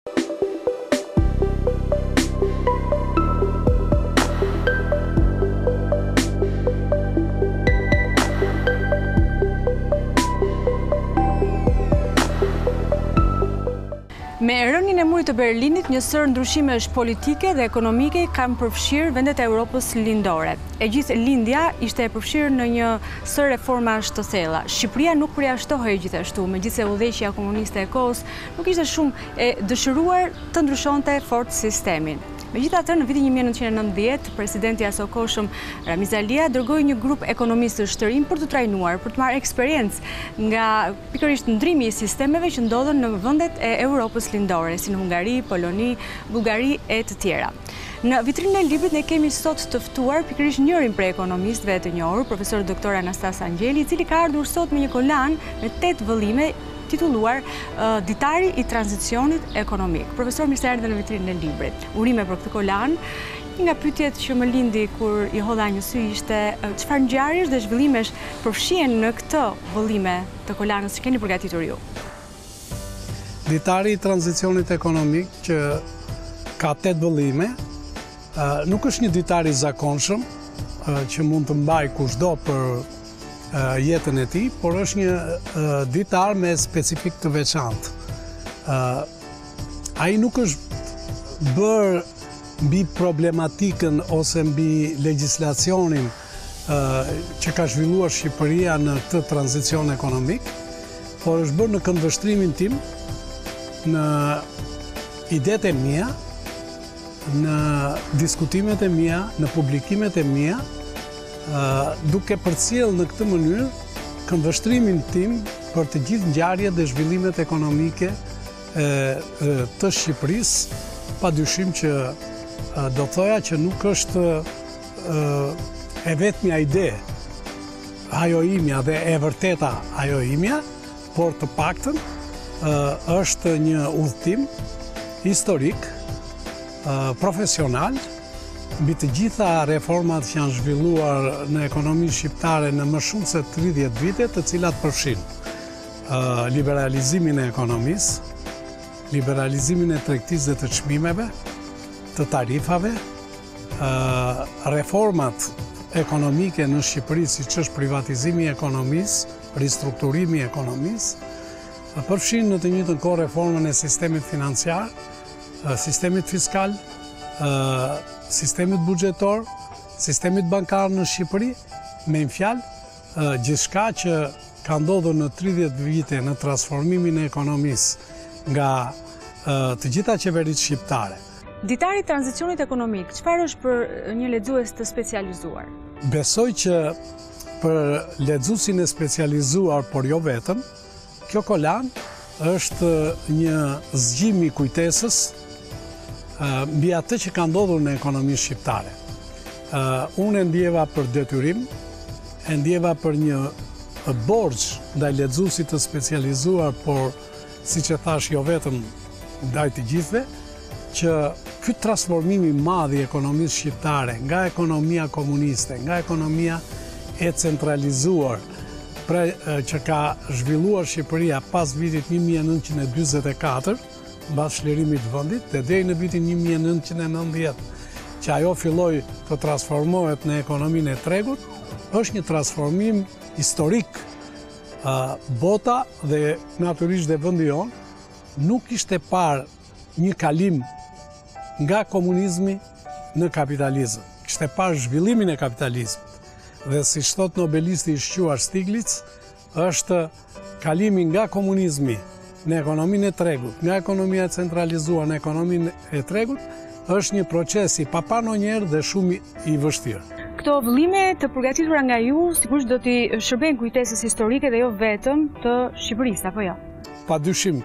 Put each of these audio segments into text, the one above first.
Me rënien e murit të Berlinit, një sër ndryshimesh politike dhe ekonomike kanë përfshirë vendet e Europës lindore. E gjithë lindja ishte e përfshirë në një sër reformash të thella. Shqipëria nuk përjashtohej gjithashtu, megjithse udhëheqja komuniste e kohës nuk ishte shumë e dëshiruar të ndryshonte fort sistemin. Megjithatë, në vitin 1990, presidenti i asokohshëm Ramiz Alia dërgoi një grup ekonomistësh të rinj për të trajnuar, për të marrë eksperiencë nga pikërisht ndrimi i sistemeve që ndodhen në vendet e Europës lindore, si në Hungari, Poloni, Bullgari e të tjera. Në vitrinën e librit ne kemi sot të ftuar pikërisht njërin prej ekonomistëve të njohur, profesor doktor Anastas Angjeli, i cili ka ardhur sot me një kolan me 8 vëllime titulluar Ditari i tranzicionit ekonomik. Profesor, mirë se erdhe në vitrinën e librit. Urime për këtë kolan. Një nga pyetjet që më lindi kur i hodha një sy ishte çfarë ngjarjesh dhe zhvillimesh përfshihen në këtë vëllime të kolanës që keni përgatitur ju? Ditari i tranzicionit ekonomik që ka 8 vëllime, nuk është një ditar i zakonshëm që mund të mbaj kushdo për jetën e tij, por është një ditar me specifik të veçantë. Ai nuk është bërë mbi problematikën ose mbi legjislacionin që ka zhvilluar Shqipëria në këtë tranzicion ekonomik, por është bërë në këndvështrimin tim, në idetë e mia, në diskutimet e mia, në publikimet e mia, duke përcjell në këtë mënyrë këndvështrimin tim për të gjithë ngjarjet dhe zhvillimet ekonomike të Shqipërisë, padyshim që do thoja që nuk është e vetmja ide ajo imja dhe e vërteta ajo imja, por të paktën është një udhëtim historik, profesional, mbi të gjitha reformat që janë zhvilluar në ekonominë shqiptare në më shumë se 30 vite, të cilat përfshin liberalizimin e ekonomisë, liberalizimin e tregtisë dhe të çmimeve, të tarifave, reformat ekonomike në Shqipëri, siç është privatizimi i ekonomisë, ristrukturimi i ekonomisë, përfshin në të njëjtën kohë reformën e sistemit financiar, sistemit fiskal, sistemit buxhetor, sistemit bankar në Shqipëri, me një fjalë, gjithçka që ka ndodhur në 30 vite në transformimin e ekonomisë nga të gjitha qeveritë shqiptare. Ditari i tranzicionit ekonomik, çfarë është për një lexues të specializuar? Besoj që për lexuesin e specializuar, por jo vetëm, kjo kolan është një zgjim i kujtesës mbi atë që ka ndodhur në ekonominë shqiptare. Unë e ndjeva për detyrim, e ndjeva për një borxh ndaj lexuesit të specializuar, por siç e thash jo vetëm ndaj të gjithëve, që ky transformim i madh i ekonomisë shqiptare nga ekonomia komuniste, nga ekonomia e centralizuar, që ka zhvilluar Shqipëria pas vitit 1944, mbas çlirimit të vendit, dhe deri në vitin 1990, që ajo filloi të transformohet në ekonominë e tregut, është një transformim historik. Bota dhe natyrisht dhe vendi jonë nuk ishte parë një kalim nga komunizmi në kapitalizëm. Kishte parë zhvillimin e kapitalizmit. Dhe si thot nobelisti i shquar Stiglitz, është kalimi nga komunizmi në ekonominë e tregut, nga ekonomia centralizuar në ekonominë e tregut, është një proces i papanonjëherë dhe shumë i vështirë. Këto vëllime të përgatitura nga ju, sigurisht do t'i shërbejnë kujtesës historike dhe jo vetëm të Shqipërisë, apo jo? Padyshim,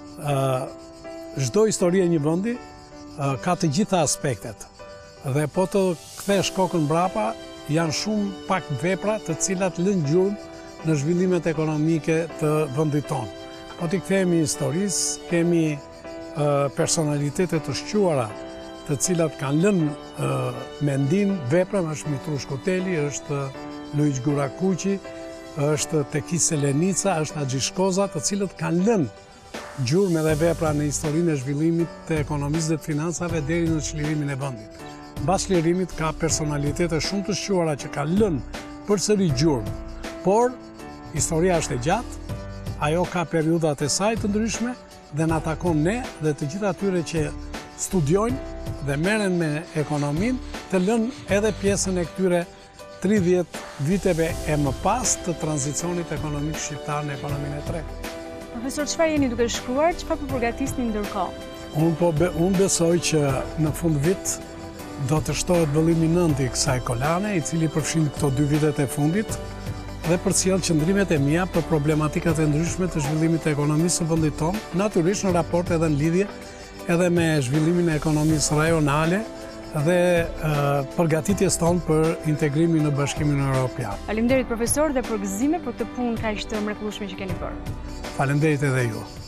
çdo histori e një vendi ka të gjitha aspektet. Dhe po të kthesh kokën mbrapa, janë shumë pak vepra të cilat lënë gjurmë në zhvillimet ekonomike të vendit tonë. Po t'i kthehemi historisë, kemi personalitete të shquara, të cilat kanë lënë mendim, veprën, është Mitrush Kuteli, është Luiç Gurakuqi, është Tekis Selenica, është Axhi Shkoza, të cilët kanë lënë gjurmë dhe vepra në historinë e zhvillimit të ekonomisë dhe të financave deri në çlirimin e vendit. Mbas çlirimit ka personalitete shumë të shquara që ka lënë përsëri gjurmë, por historia është e gjatë, ajo ka periudat e saj të ndryshme dhe na takon ne dhe të gjitha atyre që studiojnë dhe merren me ekonominë të lënë edhe pjesën e këtyre 30 viteve e më pas të tranzicionit ekonomik shqiptar në ekonominë e tretë. Profesor, çfarë jeni duke shkruar, çfarë po përgatisni ndërkohë? Unë besoj që në fund vit do të shtohet vëllimi 9 i kësaj kolane, i cili përfshin këto 2 vitet e fundit dhe përcjell qëndrimet e mia për problematikat e ndryshme të zhvillimit të ekonomisë së vendit tonë, natyrisht në raport edhe në lidhje edhe me zhvillimin e ekonomisë rajonale dhe përgatitjes tonë për integrimin në Bashkimin Evropian. Faleminderit profesor dhe për gëzime për këtë punë kaq të mrekullueshme që keni bërë. Faleminderit edhe ju.